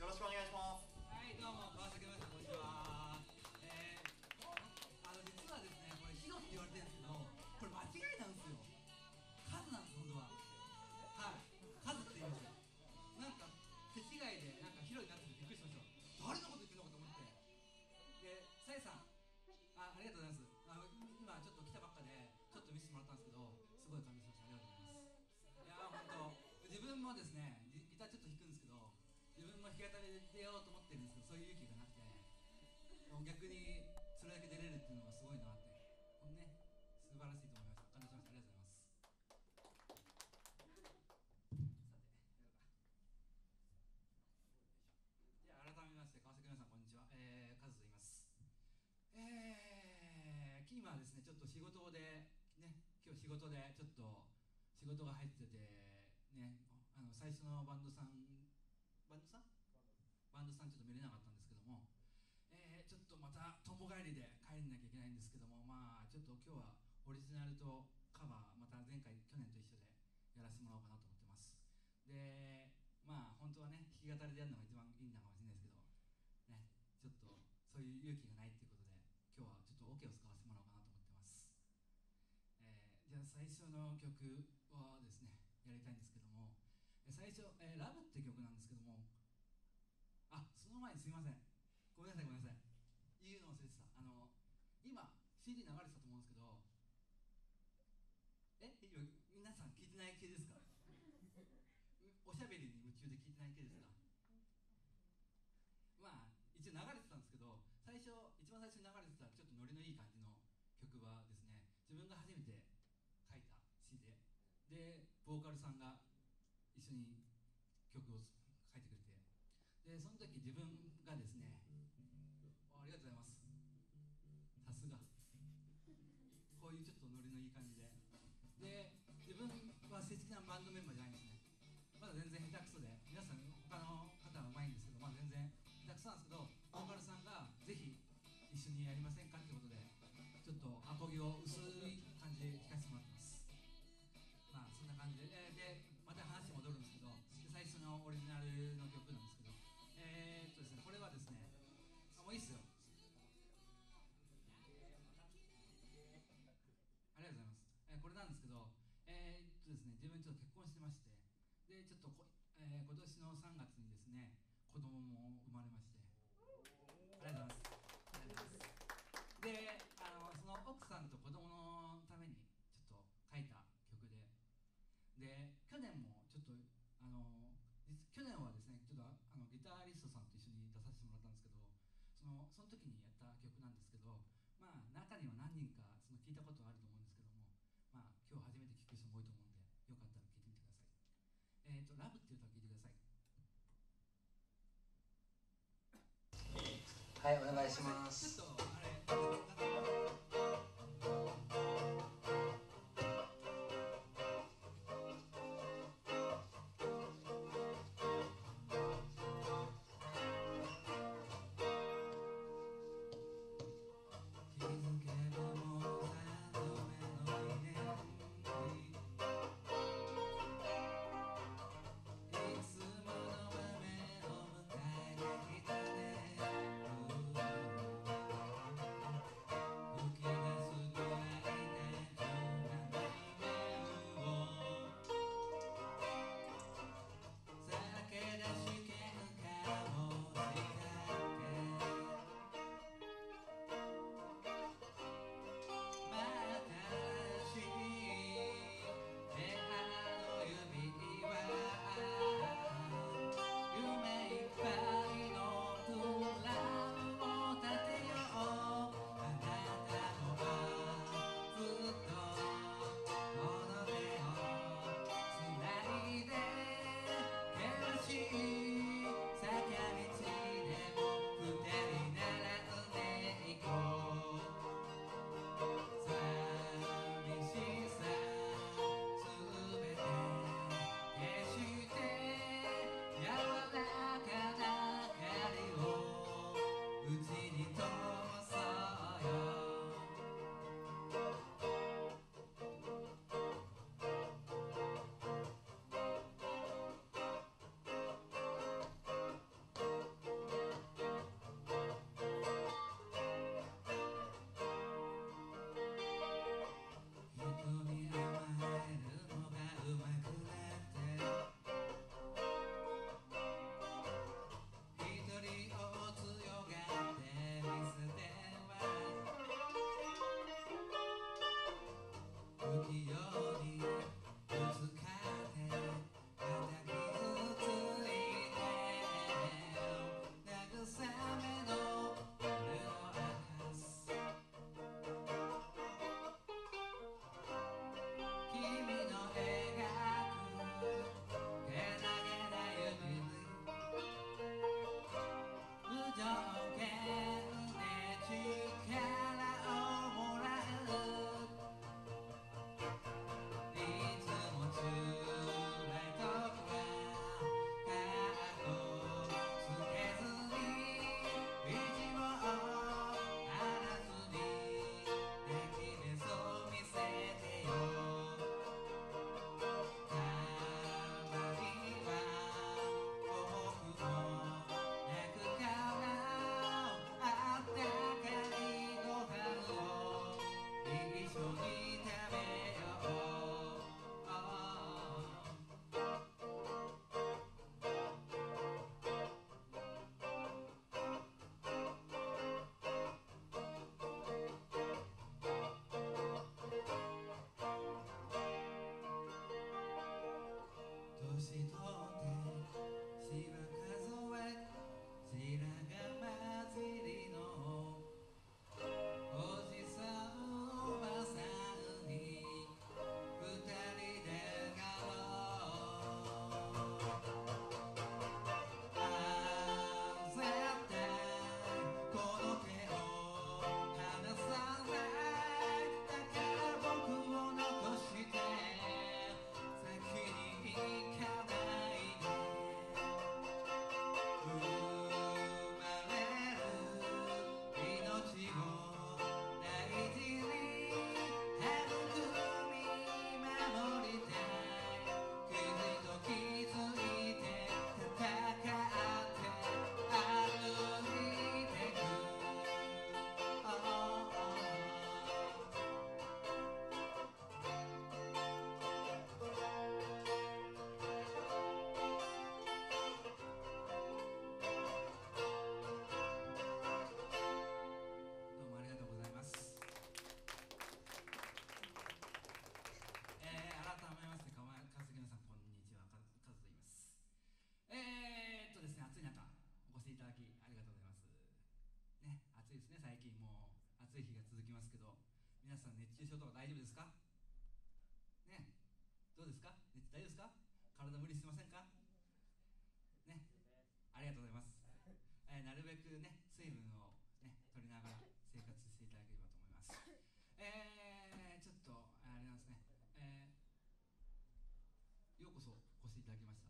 よろしくお願いします。 はい、どうも、川崎の皆さん、こんにちは。実はですね、これ、ヒロって言われてるんですけど、これ間違いなんですよ。数なんです、本当は。はい、数って言うんですよ。なんか、手違いで、なんかヒロになっててびっくりしました。誰のこと言ってるのかと思って。で、さえさん、ありがとうございます。今、ちょっと来たばっかで、ちょっと見せてもらったんですけど、すごい感動しました。ありがとうございます。いやー、本当、自分もですね、ギターちょっと弾くんですけど、自分も弾き語りで出ようと思ってるんですけど、そういう勇気がなくて、逆にそれだけ出れるっていうのがすごいなって、このね、素晴らしいと思いました。感動しました。ありがとうございます。さて、じゃあ改めまして、川崎の皆さん、こんにちは。カズと言います。今はですね、ちょっと仕事で、ね、今日仕事でちょっと仕事が入ってて、ね、最初のバンドさんちょっと見れなかったんですけども、ちょっとまた友帰りで帰んなきゃいけないんですけども、まあちょっと今日はオリジナルとカバー、また去年と一緒でやらせてもらおうかなと思ってます。で、まあ本当はね、弾き語りでやるのが一番いいんだかもしれないですけどね、ちょっとそういう勇気がないっていうことで、今日はちょっとオケを使わせてもらおうかなと思ってます。じゃあ最初の曲はですね、やりたいんですけども、最初、ラブって曲なんですけども、その前にすいません、ごめんなさい言うの忘れてた。今 CD 流れてたと思うんですけど、今皆さん聞いてない系ですか？おしゃべりに夢中で聞いてない系ですか？まあ一応流れてたんですけど、一番最初に流れてたちょっとノリのいい感じの曲はですね、自分が初めて書いた詩で、ボーカルさんが一緒に曲を書いてくれて、でその時自分がですね、ありがとうございます、さすがこういうちょっとノリのいい感じで、自分は正式なバンドメンバーじゃないんですね。まだ全然下手くそで、皆さん他の方はうまいんですけど、まあ全然下手くそなんですけど、ボーカルさんがぜひ一緒にやりませんかってことで、ちょっとアコギを薄い感じで弾かせてもらってます。まあそんな感じで、また話戻るんですけど、最初のオリジナルの曲なんですけど、ですね、これはですね、もういいっすよ、ありがとうございます。これなんですけど、ですね、自分ちょっと結婚してまして、でちょっと今年の3月にですね、子供も生まれまして、ありがとうございます。ありがとうございます。で、その奥さんと子供のためにちょっと書いた曲で、去年もちょっと去年はですね、ちょっとギタリストさんと一緒に出させてもらったんですけど、その時にやった曲なんですけど、まあ中には何人かその聞いたことあると思うんですけども、まあ今日初めて聞く人も多いと思うんで、よかったら聞いてみてください。ラブっていう歌を聞いてください。 はい、お願いします。 ちょっと気づけばもう3度目の記念日、いつもの場面を迎えてきたね。 年取ってしば数え白髪混じりのおじさんおばさんに二人でやろう絶対この手を離さないだから僕を残して先に行かないで生まれる命を大事に育み守りたい傷と気づいて戦って歩いてくどうもありがとうございます。改めまして川崎のさんこんにちは、カズと言います。ですね、暑い中お越しいただきありがとうございます。ね、暑いですね、最近もう暑い日が続きますけど、皆さん熱中症とか大丈夫ですか？ね、どうですか？大丈夫ですか？体無理してませんか？ね、ありがとうございます。なるべくね、水分をね、取りながら生活していただければと思います。ちょっとあれなんですね、ようこそお越しいただきました。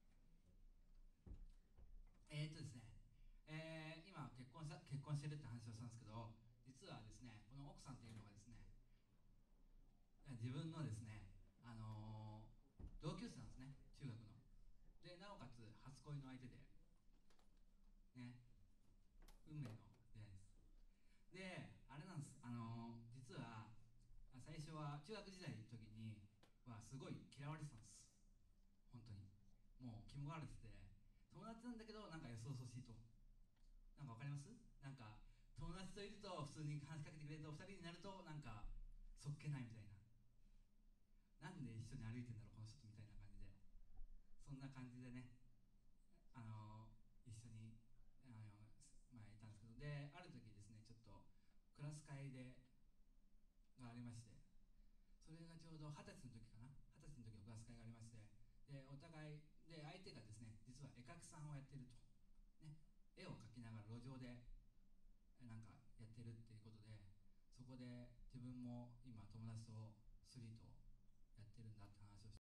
ですね、今結婚してるって話をしたんですけど、実はですね、この奥さんっていうのがですね、自分のですね、同級生なんですね、中学の。で、なおかつ初恋の相手で、ね、運命の出会いです。で、あれなんです、実は最初は中学時代の時にはすごい嫌われてたんです。本当に。もうキモがられてて、友達なんだけどなんかよそよそしいと。なんかわかります？なんか友達といると普通に話しかけてくれると、二人になるとなんかそっけないみたいな。なんで一緒に歩いてんだろうこの人みたいな感じで、そんな感じでね、一緒に前いたんですけど、である時ですね、ちょっとクラス会がありまして、それがちょうど20歳の時かな、20歳の時のクラス会がありまして、でお互いで相手がですね、実は絵描きさんをやってると、ね、絵を描きながら路上でなんかやってるっていうことで、そこで自分も今友達とスリート